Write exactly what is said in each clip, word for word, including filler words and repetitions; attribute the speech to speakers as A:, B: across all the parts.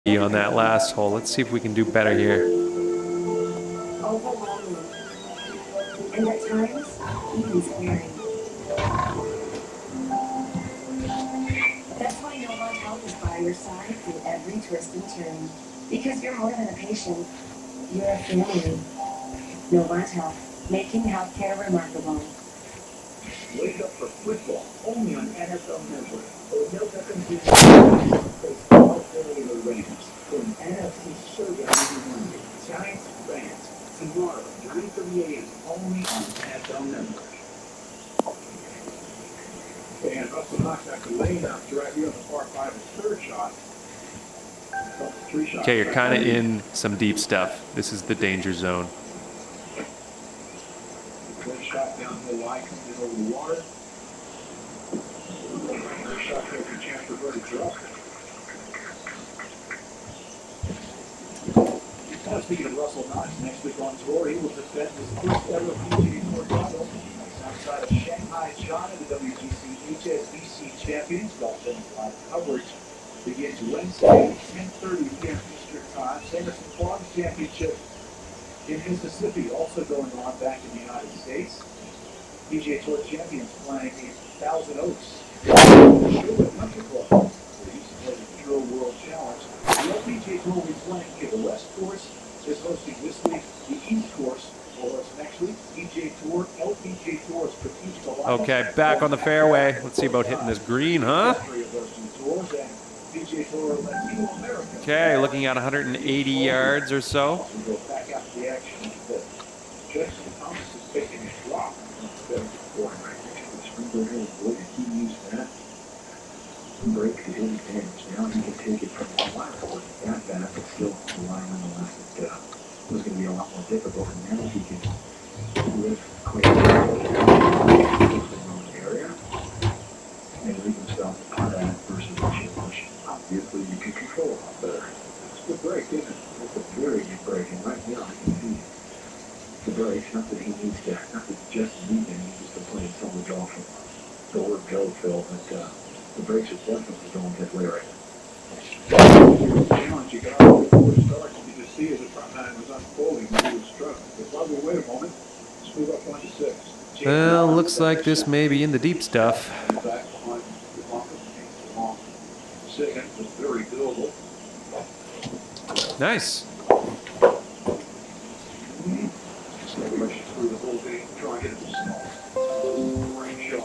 A: On that last hole. Let's see if we can do better here.
B: Overwhelming. And at times, even scary. That's why Novant Health is by your side through every twist and turn. Because you're more than a patient, you're a family. Novant Health, making healthcare remarkable.
C: Wake up for football, only on N F L Network. Odell Beckham Junior face all three of the Rams for an N F C showdown every Monday. Giants fans, tomorrow, nine thirty a m, only on N F L Network. And Russell knocks back the lane after right here on the par five, his third shot.
A: Okay, you're kind of in some deep stuff. This is the danger zone.
C: Good shot down the line, comes in over the water. Good shot there for chance for birdie drop. Now speaking of Russell Knox, next week on tour, he will defend his first ever P G A Tour title. Outside of Shanghai, China, the W G C H S B C champions. Golf Channel's live coverage begins Wednesday, ten thirty p m Eastern Time. Sanderson Farms Championship in Mississippi, also going on back in the United States. P G A Tour champions playing in Thousand Oaks. Sherwood Country Club, where they used to play the Pure World Challenge. The L P G A Tour will be playing here. The West Course is hosting this week. The East Course will host next week. P G A Tour, L P G A Tour strategic alliance.
A: Okay, back on the fairway. Let's see about hitting this green, huh? Okay, looking at one hundred eighty yards or so.
C: Break to his advantage. Now he can take it from the line forward that back, but still relying on the left that uh, was going to be a lot more difficult. And now he can lift quickly in the wrong area and leave himself a putt at versus a chip push. Obviously, you can control a lot better. It's a good break, isn't it? It's a very good break, and right now I can see the break. Not that he needs to, not that just need him, he's just playing so much off from the word go, Phil, but uh, the brakes are definitely going that way right now. The challenge you got before the start, you could see as the front nine was unfolding, he was struck. But Bubba, wait a moment, let's move up one to six.
A: Well, looks like this may be in the deep stuff.
C: Back behind the bunker, long second was very doable.
A: Nice.
C: So much through the whole game, try and get it small. Great shot.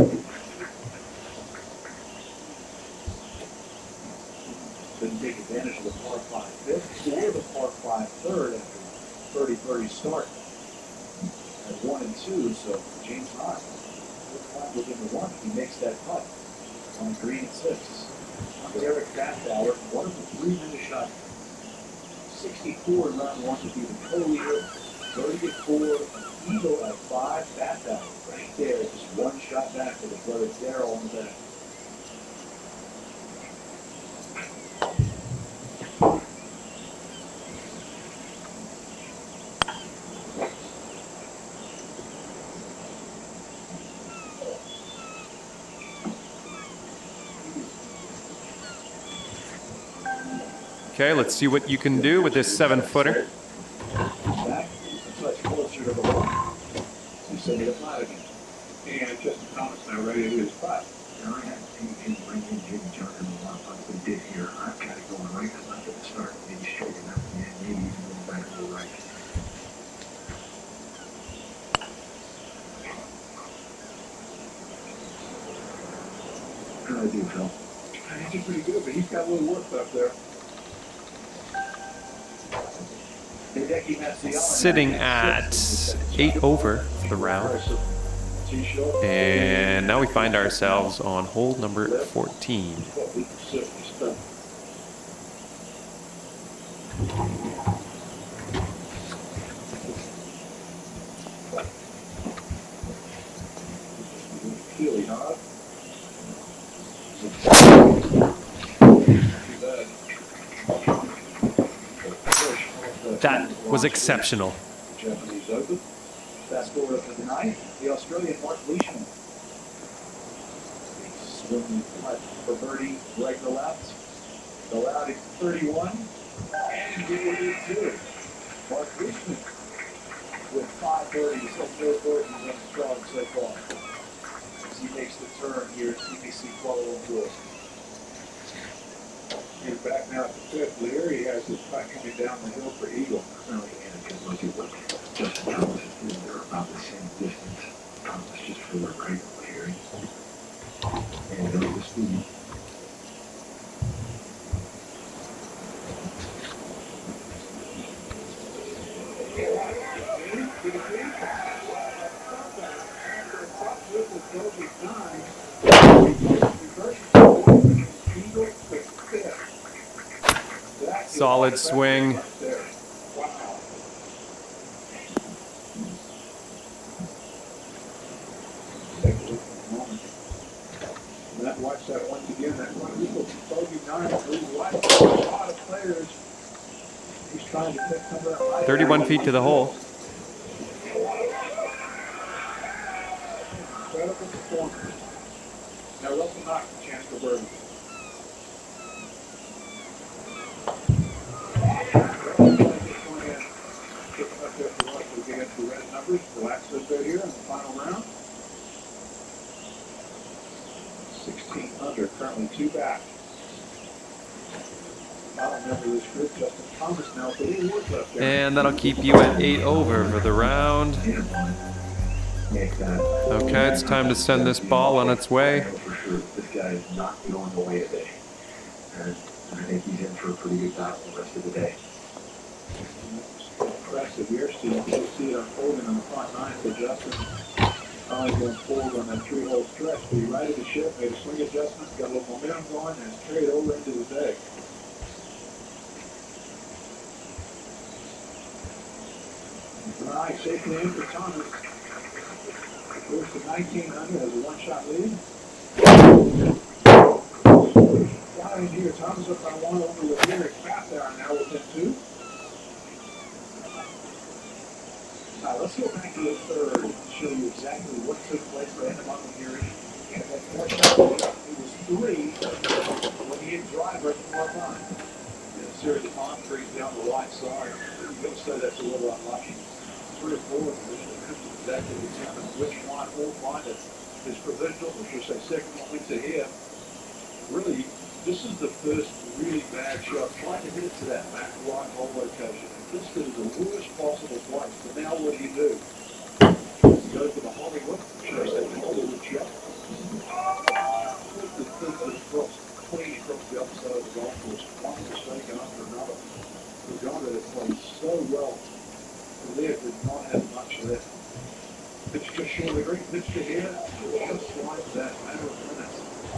C: Didn't take advantage of the par five fifth or the par five third after thirty thirty start at one and two. So James Hahn, good time within the one. He makes that putt on green at six. Eric Bathauer, one of the three men to shot sixty-four in round one to be the co-leader. thirty at four, Eagle at five. Bathauer right there, just one shot back for the brother Darrell on the back.
A: Okay, let's see what you can do with this seven footer.
C: And Justin Thomas now ready to do his putt. Now I have to see him bring in Jimmy Johnson a lot of putts we did here. I've got it going right because I'm going to start maybe straight enough and then maybe even going back to the right. How do I do, Phil? I did pretty good, but he's got a little work left there.
A: Sitting at eight over for the round. And now we find ourselves on hole number fourteen. That was exceptional.
C: Japanese Open. Fast forward up to the ninth, the Australian Mark Leishman. Swinging putt for birdie, right to left.
D: Allowed him thirty-one, and he did it too. Mark Richmond with five birdies, and no birdies on strong so far. As he makes the turn here at T P C Kuala Lumpur. He's back now at the fifth. Leary has his putt coming down the hill for Eagle.
C: Well, yeah, because look at what Justin Thomas is doing. They're about the same distance. Thomas just for the right over here. And there's the speed.
A: Solid swing.
D: Watch that once again. That one equal bogey nine. A lot of players. He's trying to pick some of that light.
A: thirty-one feet to the hole.
D: Incredible performance. Now Russell Knox a chance for birdie. Kicking up there for Russell to get into red numbers. Relax those there here in the final round. sixteen under, currently two back. Bottom member of this group, Justin Thomas now with a little wood left there.
A: And that'll keep you at eight over for the round. Okay, it's time to send this ball on its way.
C: For sure, this guy is not going away today. And I think he's in for a pretty good battle the rest of the day.
D: Impressive here, Steve. You'll see it unfolding on the front nine for Justin. Finally going forward on that three-hole stretch, but he righted the ship, made a swing adjustment, got a little momentum going, and it's carried over into the day. All right, safely in for Thomas. Goes to nineteen hundred, has a one-shot lead. Down in here, Thomas up by one over with Eric Bathauer now within two. Now let's go back to the third and show you exactly what took place for Ed Amon here. He had that four shot lead. It was three when he hit drive right before line. And a series of palm trees down the right side. You'll say that's a little unlucky. Three or four, exactly determine which one or one that is provisional, or should I say second one went to him. Really, this is the first really bad shot. Trying to hit it to that back right hole location. This is the worst possible place. So now what do you do? You go to the Hollywood, should I say the Hollywood shot. Put the thing across, clean across the other side of the golf course. One mistake after another. The guy that had played so well. The left did not have much left. Pitch just short of the green. Pitch to here. Just like that. Matter of minutes.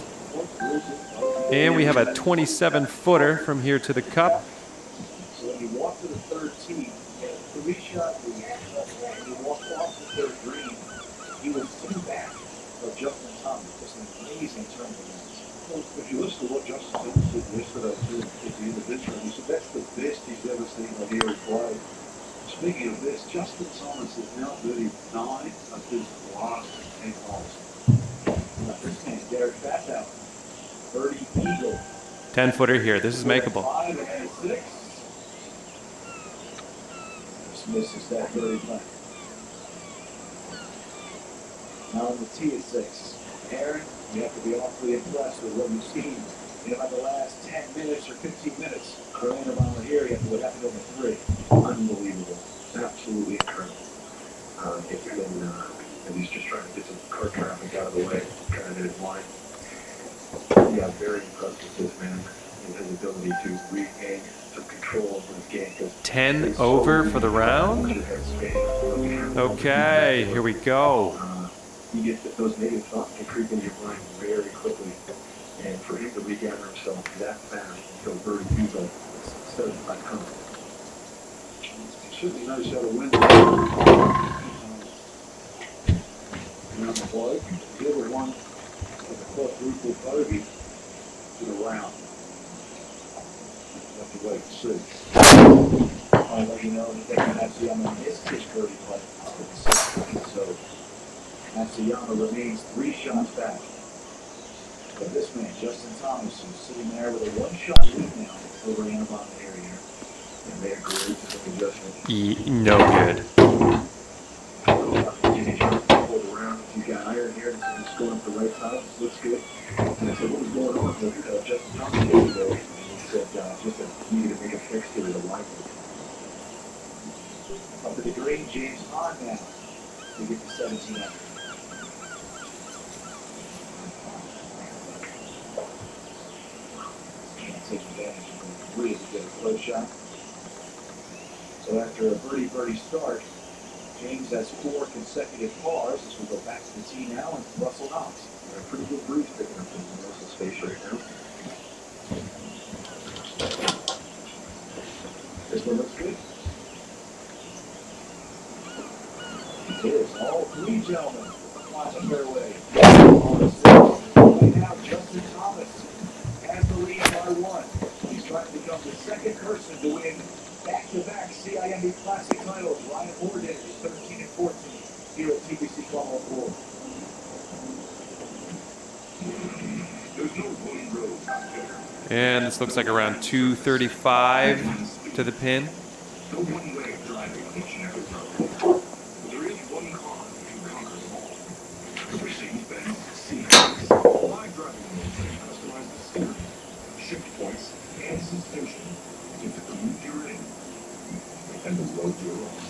A: And we have a twenty-seven footer from here to the cup.
D: So when he walked to the third tee, three shot lead, and he walked off the third green, he was two back of Justin Thomas. Just an amazing turn of events. Well, if you listen to what Justin Thomas said yesterday too, at the individual, he said that's the best he's ever seen on here play. Speaking of this, Justin Thomas is now birdied nine of his last ten holes. Now this man, Derek Bathauer, birdie eagle.
A: ten footer here. This is makeable.
D: Five and six. Just misses that birdie putt. Now on the tee at six. Aaron, you have to be awfully impressed with what you've seen in about the last ten minutes or fifteen minutes. Early in the here, you have to what happened over three.
C: Unbelievable. Absolutely incredible. Uh, it's been, uh, and he's just trying to get some car traffic out of the way, trying to hit his line. Yeah, very impressed with this man and his ability to regain some control over his game.
A: ten over for the round. Okay, here we go.
C: Uh, you get those negative thoughts can creep into your mind very quickly. And for him to regather himself that fast until birdie eagle instead of by coming.
D: Certainly knows how to win. Around the bloke. The other one with a quadruple bogey to the round. We'll have to wait and see. I'll let you know that Matsuyama missed his birdie putt up at the sixth. So Matsuyama remains three shots back. But this man, Justin Thomas, is sitting there with a one-shot lead now over Annabelle area.
C: And they agree to the adjustment.
A: E no good.
C: Hold around. He's got iron here. This is going up the right side. This looks good. And I said, what was going on with uh, Justin Thomas yesterday? And he said, uh, just a, needed to make a fix to the line.
D: Up to the green, James Hahn now. We get to seventeen under. Can't take advantage of the three to get a close shot. So after a birdie-birdie start, James has four consecutive pars. This will go back to the tee now, and Russell Knox.
C: A pretty good breeze picking up in the Russell space right now.
D: This one looks good. Here's all three gentlemen across the fairway. Right now, Justin Thomas has the lead by one. He's trying to become the second person to win back-to-back C I M B Classic titles. Ryan Horgan is thirteen and fourteen here at T B C Club on four.
A: And this looks like around two thirty-five to the pin.
E: No one way of driving on each and every road. But there is one car who conquers them all. The Mercedes-Benz C-Class. Live driving modes that customize the steering, shift points, and suspension to fit the mood you're in and the road you're on.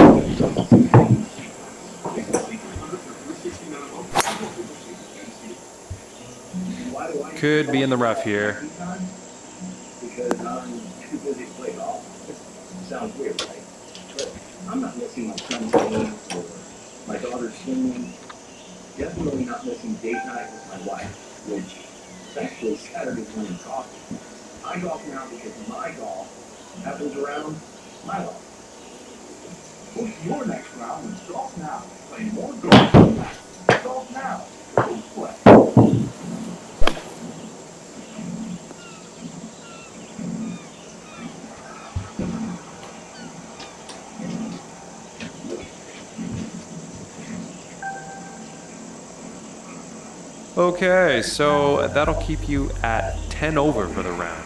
A: Could be in the rough here.
C: Because I'm too busy to play golf. Sounds weird, right? But I'm not missing my son's games or my daughter's swimming. Definitely not missing date night with my wife, which is actually Saturday morning coffee. I golf now because my golf happens around my golf.
D: Push your next round and golf now. Play more golf than that. Golf now. Go play.
A: Okay, so that'll keep you at ten over for the round.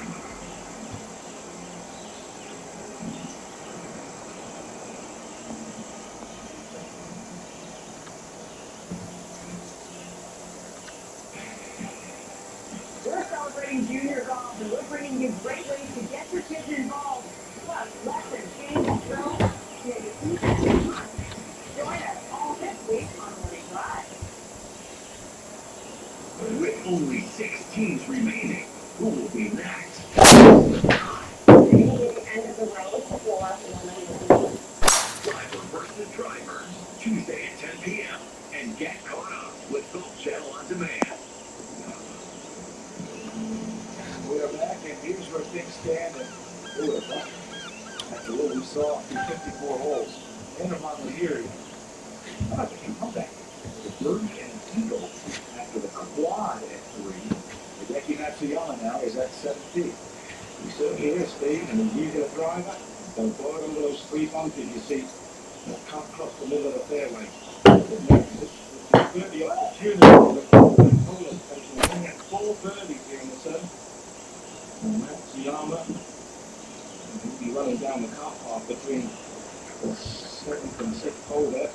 B: We're celebrating junior golf, and we're bringing you great ways to get your kids involved. Plus, lessons, games, and drills. Yeah, you keep it fun. Join us all this week on Morning Drive.
E: With only six teams remaining, who will be next?
B: Bringing you the end of the road for one.
E: Driver versus Driver, Tuesday at ten p m And get caught up with Golf Channel on demand.
D: We are back, and here's where things stand. And who would have thought? After what we saw through fifty-four holes, Annabelle here. How about the comeback? The birdie and an eagle after the quad at three. Hideki Matsuyama now is at seven feet.
F: He certainly is, Steve, and he's a driver. So boy, under those three bunkers you see, will come across the middle of the fairway. It makes this the opportunity for the Cola station. We only had four birdies here in the seventh. And Matsuyama, he'll be running down the car park between the seventh and sixth hole there.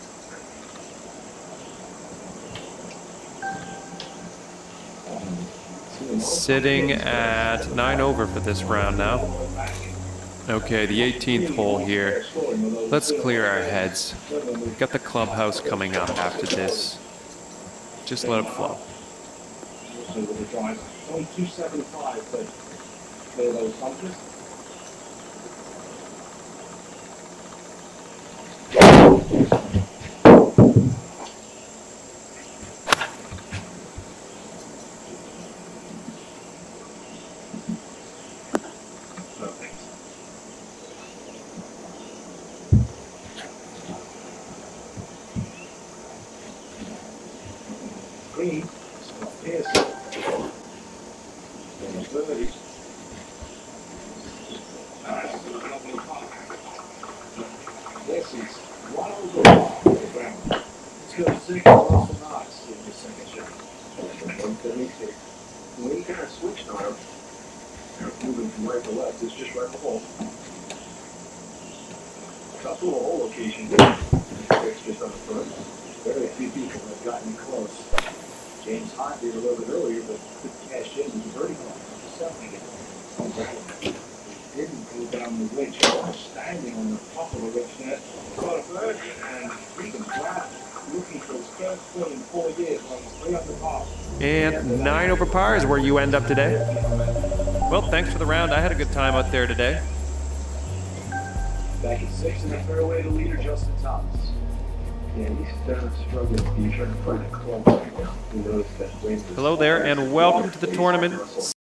A: Sitting at nine over for this round now. Okay, the eighteenth hole here. Let's clear our heads. We've got the clubhouse coming up after this. Just let it flow.
F: With the drive, only two seventy-five, but clear those bunkers. Green, Scott Pearson. Then the birdie. This is one over the ground.
D: Let's go to six. Russell Knox in the second shot.
C: one thirty
D: just right below. Tough little hole location. It's just on the front. Very few people have gotten close. James Hunt did a little bit earlier, but couldn't cash in with the birdie ball. Settling it. He didn't go down the ridge. Standing on the top of the ridge net. Got a bird and freaking flat. Looking for his first putt in four years on his three under par.
A: And nine over par is where you end up today. Well, thanks for the round. I had a good time out there today.
D: Back at six in the fairway, the leader, Justin Thomas.
C: Yeah, he's uh, struggling. He's trying to find a club right now. He knows that wind is-
A: Hello there, and welcome to the tournament.